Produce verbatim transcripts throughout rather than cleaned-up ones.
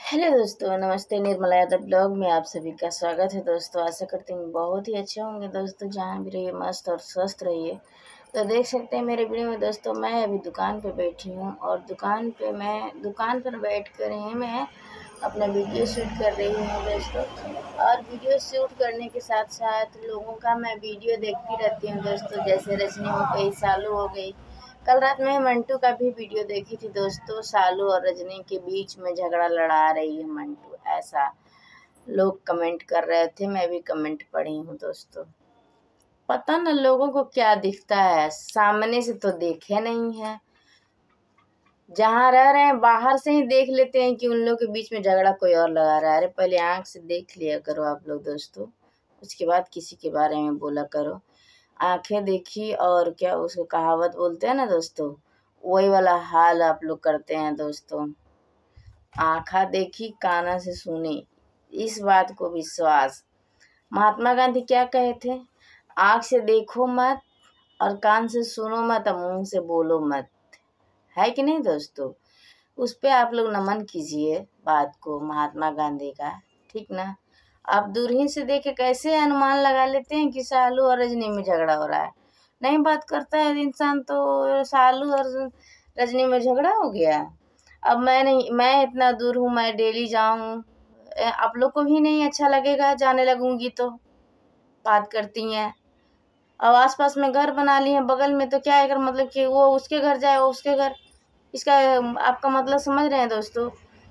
Hello दोस्तों, नमस्ते। Nirmala Yadav blog में आप सभी का स्वागत है। दोस्तों आशा करती हूँ बहुत ही अच्छे होंगे। दोस्तों जहाँ भी रहिए मस्त और स्वस्थ रहिए। तो देख सकते हैं मेरे वीडियो में दोस्तों, मैं अभी दुकान पे बैठी हूँ और दुकान पे मैं दुकान पर बैठ कर ही मैं अपना वीडियो शूट कर रही हूँ दोस्तों। और वीडियो शूट करने के साथ साथ लोगों का मैं वीडियो देखती रहती हूँ दोस्तों। जैसे रजनी हो गई, सालू हो गई। कल रात में मंटू का भी वीडियो देखी थी दोस्तों। सालू और रजनी के बीच में झगड़ा लड़ा रही है मंटू, ऐसा लोग कमेंट कर रहे थे। मैं भी कमेंट पढ़ी हूँ दोस्तों। पता न लोगों को क्या दिखता है, सामने से तो देखे नहीं है। जहाँ रह रहे हैं बाहर से ही देख लेते हैं कि उन लोग के बीच में झगड़ा कोई और लगा रहा है। अरे पहले आंख से देख लिया करो आप लोग दोस्तों, उसके बाद किसी के बारे में बोला करो। आंखें देखी और क्या उसको कहावत बोलते हैं ना दोस्तों, वही वाला हाल आप लोग करते हैं दोस्तों। आंखा देखी काना से सुनी, इस बात को विश्वास। महात्मा गांधी क्या कहे थे? आंख से देखो मत और कान से सुनो मत और मुंह से बोलो मत, है कि नहीं दोस्तों? उस पे आप लोग नमन कीजिए बात को, महात्मा गांधी का, ठीक ना। आप दूर ही से देख के कैसे अनुमान लगा लेते हैं कि सालू और रजनी में झगड़ा हो रहा है। नहीं बात करता है इंसान तो सालू और रजनी में झगड़ा हो गया। अब मैं नहीं, मैं इतना दूर हूँ, मैं डेली जाऊँ, आप लोग को भी नहीं अच्छा लगेगा। जाने लगूंगी तो बात करती हैं। अब आसपास में घर बना लिए हैं बगल में, तो क्या है अगर मतलब कि वो उसके घर जाए, वो उसके घर, इसका आपका मतलब समझ रहे हैं दोस्तों?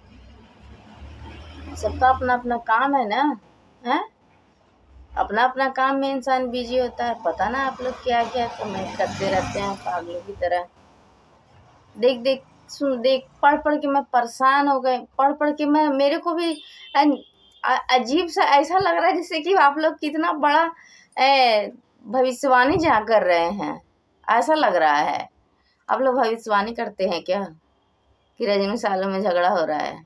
सबका अपना अपना काम है ना, है अपना अपना काम में इंसान बिजी होता है। पता ना आप लोग क्या क्या कमेंट करते रहते हैं पागलों की तरह। देख देख सुन देख पढ़ पढ़ के मैं परेशान हो गई। पढ़ पढ़ के मैं, मेरे को भी अजीब सा ऐसा लग रहा है जैसे कि आप लोग कितना बड़ा भविष्यवाणी जहाँ कर रहे हैं, ऐसा लग रहा है। आप लोग भविष्यवाणी करते हैं क्या कि रजनी सालों में झगड़ा हो रहा है?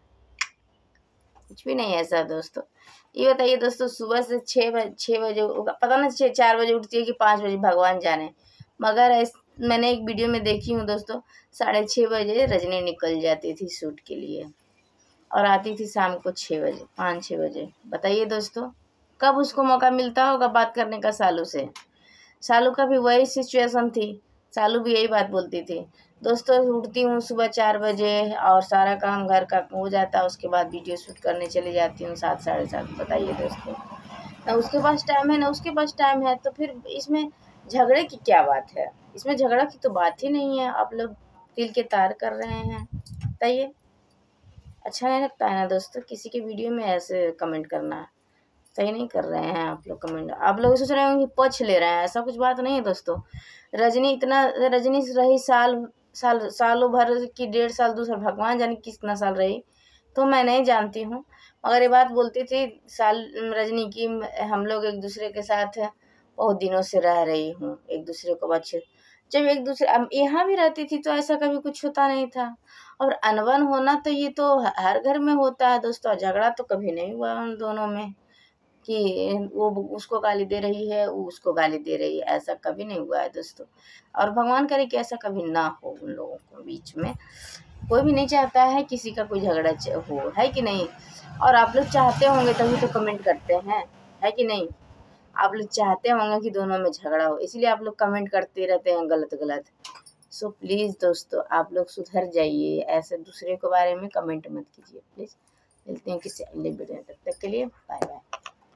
कुछ भी नहीं ऐसा दोस्तों। ये बताइए दोस्तों, सुबह से छः बजे छः बजे पता ना छः चार बजे उठती है कि पाँच बजे, भगवान जाने। मगर ऐस मैंने एक वीडियो में देखी हूँ दोस्तों, साढ़े छः बजे रजनी निकल जाती थी शूट के लिए और आती थी शाम को छः बजे, पाँच छः बजे। बताइए दोस्तों, कब उसको मौका मिलता होगा बात करने का सालू से? सालू का भी वही सिचुएशन थी, सालू भी यही बात बोलती थी। दोस्तों उठती हूँ सुबह चार बजे और सारा काम घर का हो जाता है, उसके बाद वीडियो शूट करने चली जाती हूँ सात साढ़े सात। बताइए दोस्तों, ना उसके पास टाइम है ना उसके पास टाइम है, तो फिर इसमें झगड़े की क्या बात है? इसमें झगड़ा की तो बात ही नहीं है। आप लोग तिल के तार कर रहे हैं। बताइए, अच्छा नहीं लगता है ना दोस्तों किसी के वीडियो में ऐसे कमेंट करना? सही नहीं कर रहे हैं आप लोग कमेंट। आप लोग सोच रहे होंगे पक्ष ले रहे हैं, ऐसा कुछ बात नहीं है दोस्तों। रजनी इतना रजनी रही साल साल सालों भर की, डेढ़ साल दूसरा भगवान जाने कितना साल रही, तो मैं नहीं जानती हूँ। मगर ये बात बोलती थी साल रजनी की, हम लोग एक दूसरे के साथ बहुत दिनों से रह रही हूँ, एक दूसरे को अच्छे। जब एक दूसरे यहाँ भी रहती थी तो ऐसा कभी कुछ होता नहीं था। और अनबन होना तो ये तो हर घर में होता है दोस्तों। झगड़ा तो कभी नहीं हुआ उन दोनों में कि वो उसको गाली दे रही है, वो उसको गाली दे रही है, ऐसा कभी नहीं हुआ है दोस्तों। और भगवान करे कि ऐसा कभी ना हो उन लोगों को बीच में। कोई भी नहीं चाहता है किसी का कोई झगड़ा हो, है कि नहीं? और आप लोग चाहते होंगे तभी तो कमेंट करते हैं, है कि नहीं? आप लोग चाहते होंगे कि दोनों में झगड़ा हो, इसलिए आप लोग कमेंट करते रहते हैं गलत गलत। सो प्लीज़ दोस्तों आप लोग सुधर जाइए, ऐसे दूसरे के बारे में कमेंट मत कीजिए प्लीज़। मिलते हैं किसी अगले वीडियो में, तब तक के लिए